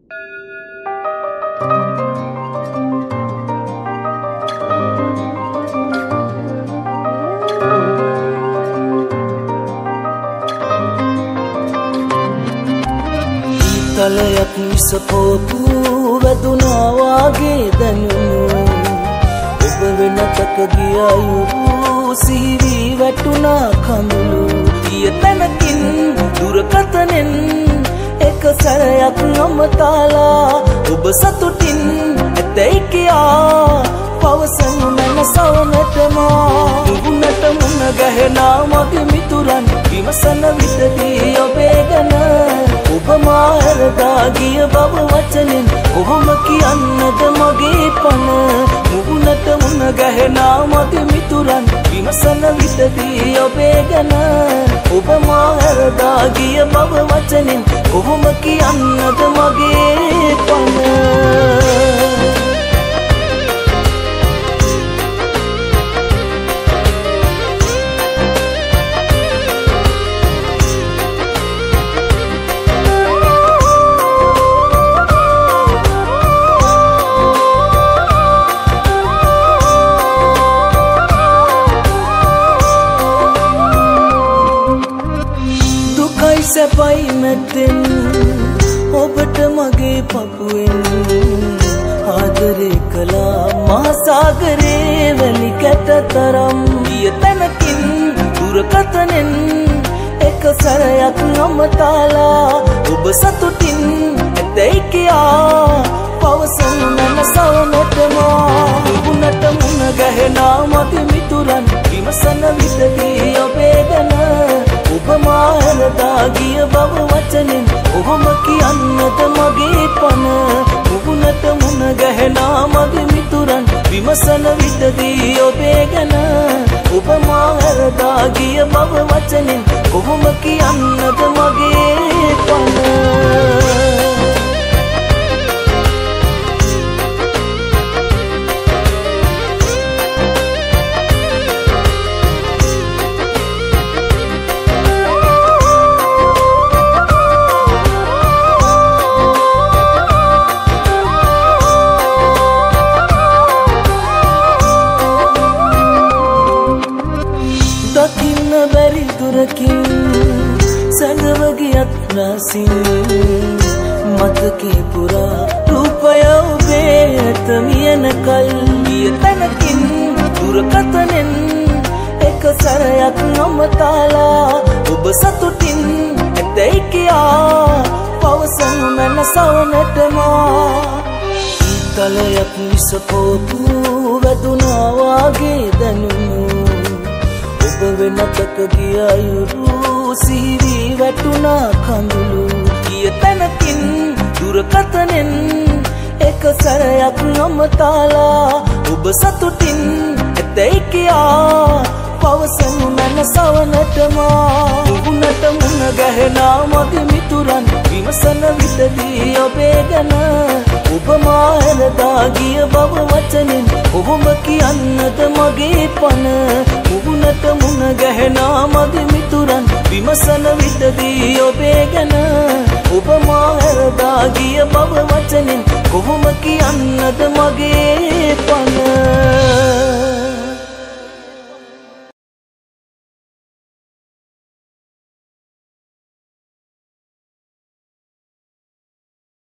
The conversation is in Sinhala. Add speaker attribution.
Speaker 1: තලයක් විසපෝපු වැදුනා වාගේ දැනුණු ඔබ වෙනතක ගිය අයුරු සිහිවි වැටුණා කඳුළු ගිය තැනකින් දුරකථනෙන් එක සැරයක් අමතාලා ඔබ සතුටින් ඇතැයි කියා පවසනු මැන සවනටම මුහුණට මුණ ගැහෙනා මගේ මිතුරන් විමසන විටදී ඔබේ ගැන ඔබ මා හැරදා ගිය බව වචනෙන් කොහොම කියන්නද මගේ පන මුහුණට මුණ ගැහෙනා මගේ මිතුරන් විමසන විටදී ඔබේ ගැන ඔබ මා හැරදා ගිය බව වචනෙන් කොහොම කියන්නද මගේ පන සැපයි නැතෙන් ඔබට මගේ පපුවෙන් ආදරේ කළා මහසාගරේ වැලි කැට තරම් ගිය තැනකින් දුරකථනෙන් එක සැරයක් අමතාලා ඔබ සතුටින් ඇතැයි කියා පවසනු මැන සවනටම මුහුණට මුණ ගැහෙනා මගේ මිතුරන් විමසන විටදී ඔබේ ගැන ඔබ මා හැරදා ගිය බව වචනෙන් කොහොම කියන්නද මගේ පන මුහුණට මුණ ගැහෙනා මගේ මිතුරන් විමසන විටදී ඔබේ ගැන ඔබ මා හැරදා ගිය බව වචනෙන් කොහොම කියන්නද මගේ පන දකින්න බැරි දුරකින් සැඟව ගියත් රසින් මතකේ පුරා රූපය ඔබේ ඇත මියන කල් ගිය තැනකින් දුරකථනෙන් එක සැරයක් අමතාලා ඔබ සතුටින් ඇතැයි කියා පවසනු මැන සවනටම තලයක් විසපෝපු වැදුනා වාගේ දැනුණු ඔබ වෙනතක ගිය අයුරු සිහිවි වැටුණා කඳුළු ගිය තැනකින් දුරකථනෙන් එක සැරයක් අමතාලා ඔබ සතුටින් ඇතැයි කියා පවසනු මැන සවනටම මුහුණට මුණ ගැහෙනා මගේ මිතුරන් විමසන විටදී ඔබේ ගැන ඔබ මා හැරදා ගිය බව වචනෙන් කොහොම කියන්නද මගේ පන මුහුණට මුණ ගැහෙනා මගේ මිතුරන් විමසන විටදී ඔබේ ගැන ඔබ මා හැරදා ගිය බව වචනෙන් කොහොම කියන්නද මගේ පන